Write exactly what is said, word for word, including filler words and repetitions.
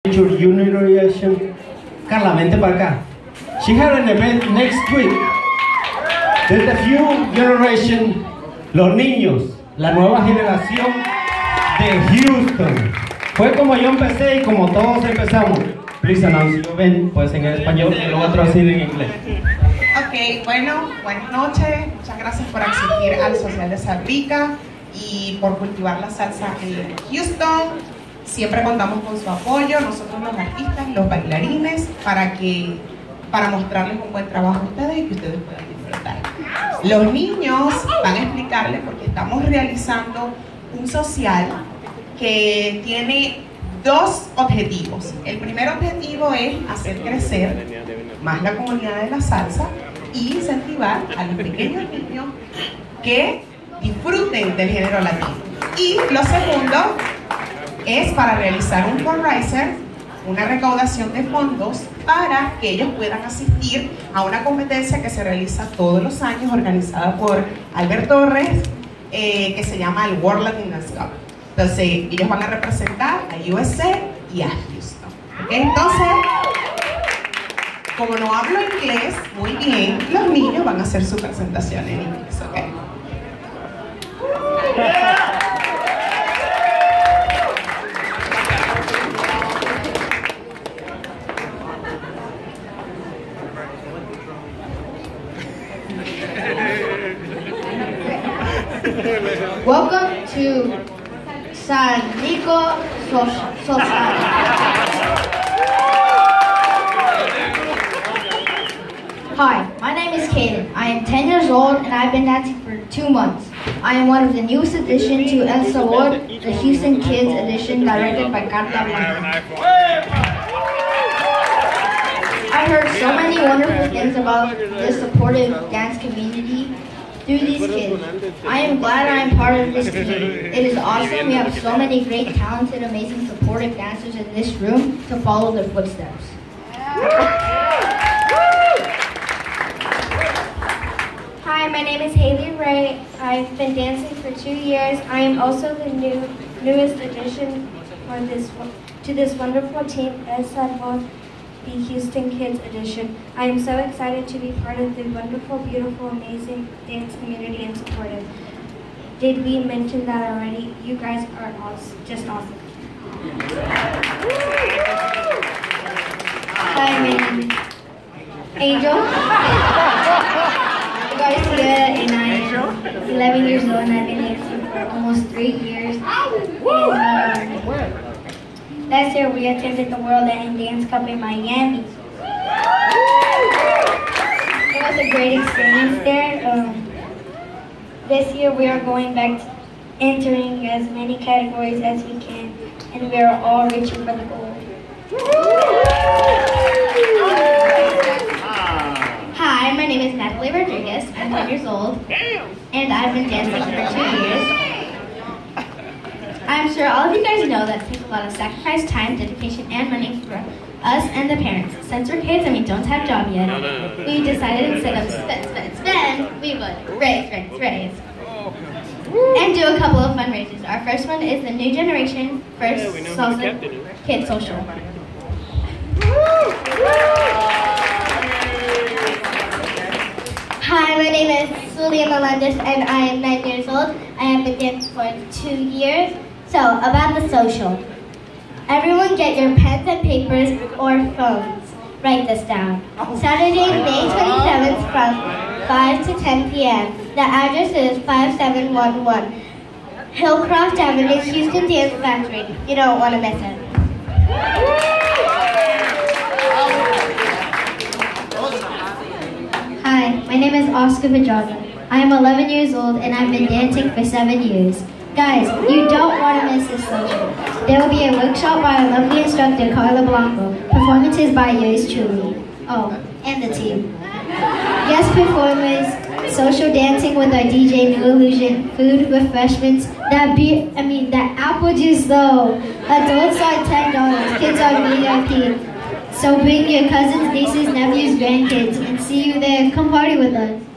Your generation. Carla, vente para acá. She had an event next week. There's the Fuel Generation, los niños, la nueva generación de Houston. Fue como yo empecé y como todos empezamos. Please announce your event, pues en español y luego traducir en inglés. Ok, bueno, buenas noches. Muchas gracias por asistir al Social de Salpica y por cultivar la salsa en Houston. Siempre contamos con su apoyo, nosotros los artistas, los bailarines, para que para mostrarles un buen trabajo a ustedes y que ustedes puedan disfrutar. Los niños van a explicarles porque estamos realizando un social que tiene dos objetivos. El primer objetivo es hacer crecer más la comunidad de la salsa y incentivar a los pequeños niños que disfruten del género latino. Y lo segundo es para realizar un fundraiser, una recaudación de fondos para que ellos puedan asistir a una competencia que se realiza todos los años, organizada por Albert Torres, eh, que se llama el World Latin Dance Cup. Entonces, ellos van a representar a U S A y a Houston. ¿Okay? Entonces, como no hablo inglés muy bien, los niños van a hacer su presentación en inglés. ¿Okay? Welcome to San Nico Society. Hi, my name is Kaden. I am ten years old and I've been dancing for two months. I am one of the newest addition to El Sabor, the Houston Kids edition directed by Carla Blanco. I heard so many wonderful things about this supportive dance community through these kids. I am glad I am part of this team. It is awesome. We have so many great, talented, amazing, supportive dancers in this room to follow their footsteps. Hi, my name is Haley Ray. I've been dancing for two years. I am also the new newest addition for this to this wonderful team, El Salvador, the Houston Kids edition. I am so excited to be part of the wonderful, beautiful, amazing dance community and supportive. Did we mention that already? You guys are awesome, just awesome. Hi, my name is Angel. You guys see it, and I am eleven years old, and I've been dancing for almost three years. And, um, Last year we attended the World Latin Dance Cup in Miami. It was a great experience there. Um, this year we are going back to entering as many categories as we can, and we are all reaching for the goal. Hi, my name is Natalie Rodriguez. I'm ten years old, and I've been dancing for two years. I'm sure all of you guys know that it takes a lot of sacrifice, time, dedication, and money for us and the parents. Since we're kids and we don't have a job yet, we decided instead of spend, spend, spend, we would raise, raise, raise. And do a couple of fundraisers. Our first one is the New Generation First Salsa Kid Social. Hi, my name is Julia Melendez and I am nine years old. I have been dancing for two years. So, about the social. Everyone get your pens and papers or phones. Write this down. Saturday, May twenty-seventh from five to ten p m The address is five seven one one Hillcroft Avenue, Houston Dance Factory. You don't want to miss it. Hi, my name is Oscar Pedraza. I am eleven years old and I've been dancing for seven years. Guys, you don't want to miss this social. There will be a workshop by our lovely instructor, Carla Blanco. Performances by yours truly. Oh, and the team. Guest performers, social dancing with our D J New Illusion, food, refreshments, that be I mean that apple juice though. Adults are ten dollars, kids are V I P. So bring your cousins, nieces, nephews, grandkids, and see you there. Come party with us.